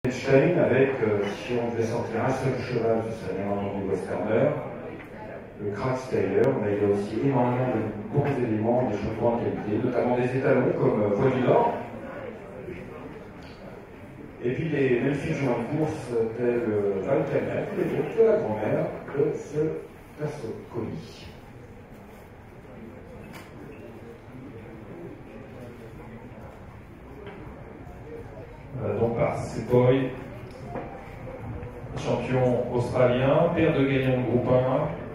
Einstein avec, si on devait sortir un seul cheval, ce serait bien entendu Westerner, le Kratz-Taylor, mais il y a aussi énormément de bons éléments, des choses de grande qualité, notamment des étalons comme Voie du Nord. Et puis les mêmes figurants de course tels Valcanet, et donc de la grand-mère de ce Tassocoli. Donc par Sepoy, champion australien, père de gagnant de groupe 1.